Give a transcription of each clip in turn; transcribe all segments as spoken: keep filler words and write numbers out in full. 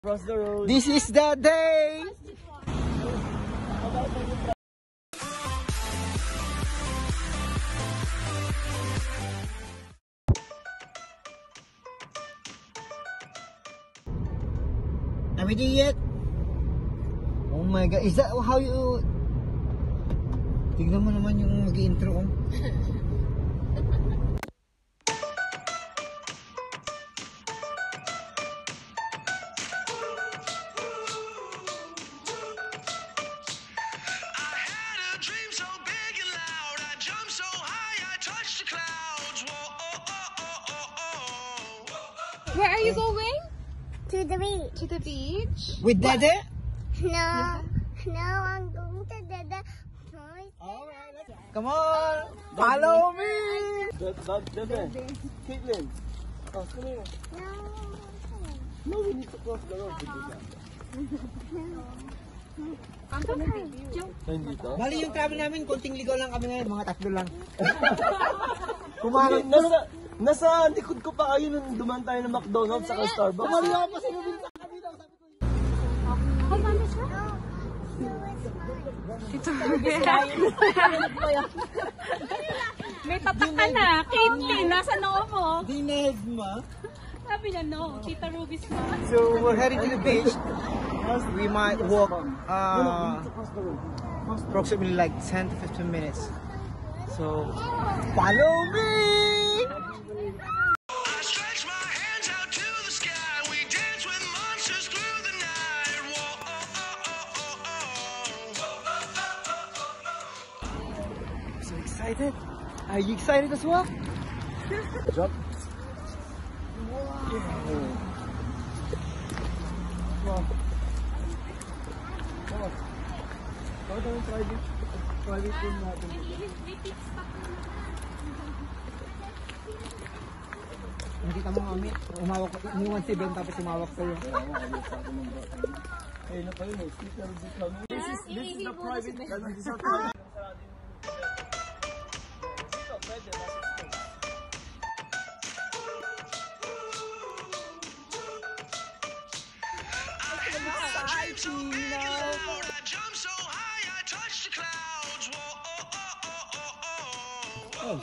Cross the road. This is the day! Are we there yet? Oh my god, is that how you... Tignan mo naman yung mag-intro ko. Where are you going? To the beach. To the beach? With Dada? No, yeah. no, I'm going to Dada. Alright, let's go. Come on! Follow me! Dada, Caitlin. Oh, come here. No. No, we need to cross the road. I'm gonna leave you. Hindi to? Bali yung travel namin, konting ligaw lang kami ngayon, mga tatlo lang. Kumain, nasa, nasa likod ko pa kayo nung dumaan tayo ng McDonald's sa Starbucks. Kumali ako pa sinubin sa kabila. Sabi ko How long is that? Ito. May tatak ka na. Caitlin, nasa noo mo. Dineg ma. Sabi niya no. Tita Ruby's mo. So we're heading to the beach. We might walk uh, approximately like ten to fifteen minutes. So follow me! So excited? Are you excited as well? Jump. Wow. Wow. Wow. Ikaw daw yung private, private room natin. Nakita mo kami, umawak, iniwan si Ben tapos umawak sa'yo. Hey, na kayo, speaker of the camera. This is, this is the private, this is our private. Dito, pwede, Oh.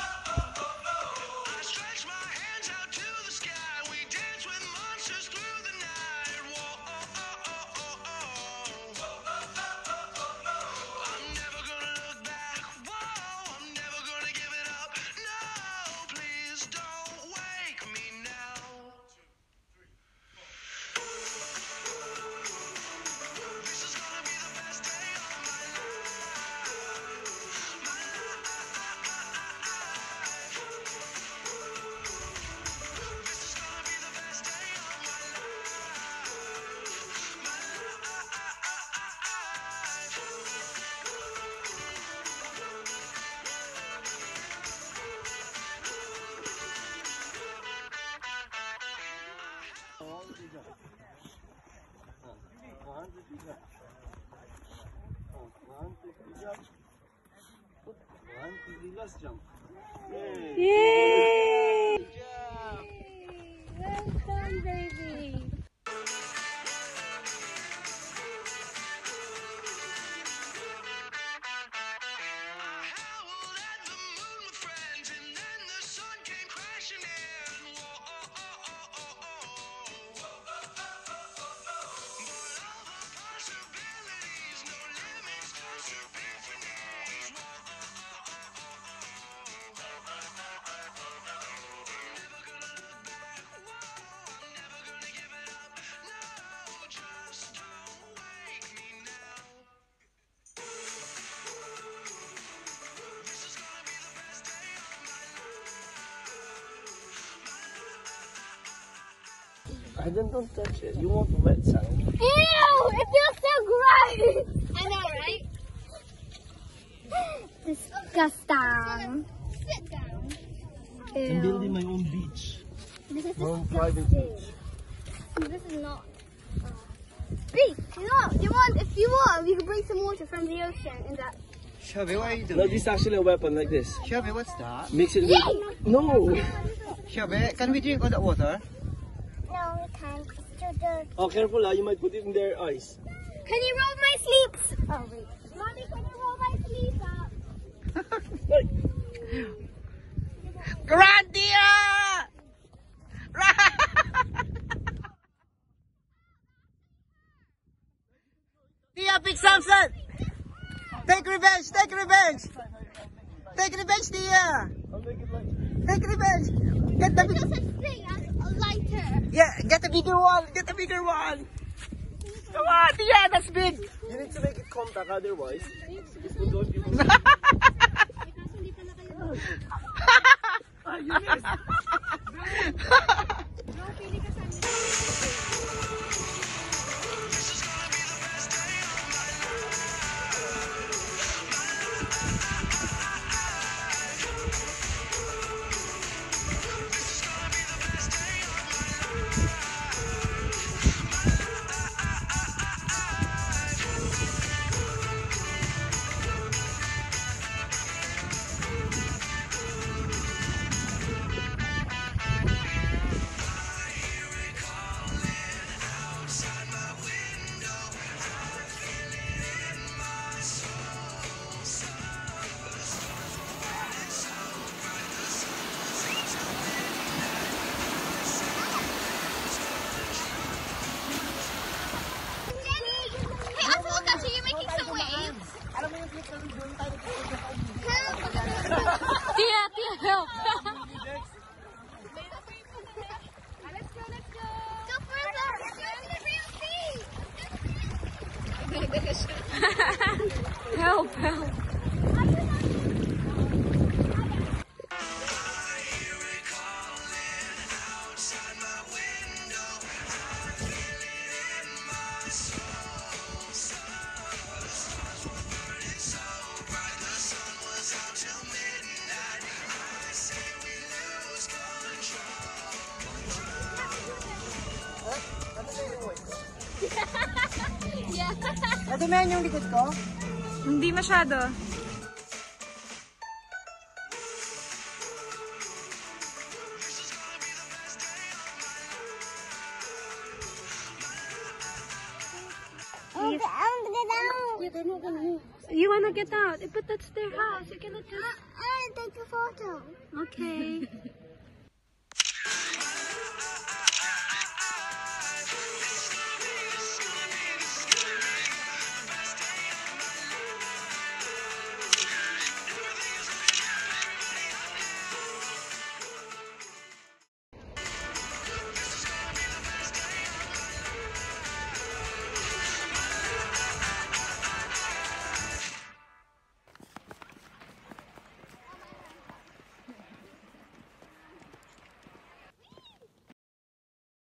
Last jump. Yay! Yay! Well done, baby. I don't, don't touch it. You want wet sand? Ew! It feels so gross! I know, right? Disgusting. Sit down. I'm building my own beach. This is My own disgusting. private beach. This is not. Uh, Reese, you know, you want, if you want, we can bring some water from the ocean in that. Shelby, what are you doing? No, this is actually a weapon like this. Shelby, what's that? Mix it with... Yay! No! Shelby, can we drink all that water? No, we can't. It's Oh, careful, ah. You might put it in their eyes. Can you roll my sleeves? Oh, wait. Mommy, can you roll my sleeves up? Hey. Grandia! Tia, pick Samson! Take revenge! Take revenge! Take revenge, Tia! I'll make it like... Take revenge! Get the big... There's such thing as a lighter. Yeah, get the bigger one! Get the bigger one! Come on, Tia, that's big! You need to make it contact, otherwise. It's the door people... Ah, you missed! Tia, Tia, help. Let's go, let's go. Go further. Let's go to the real sea. Help, help. Nadumihan yung likod ko? Hindi masyado. Oh, I'm gonna down. You wanna get out? But that's their house. You cannot just... I take a photo. Okay.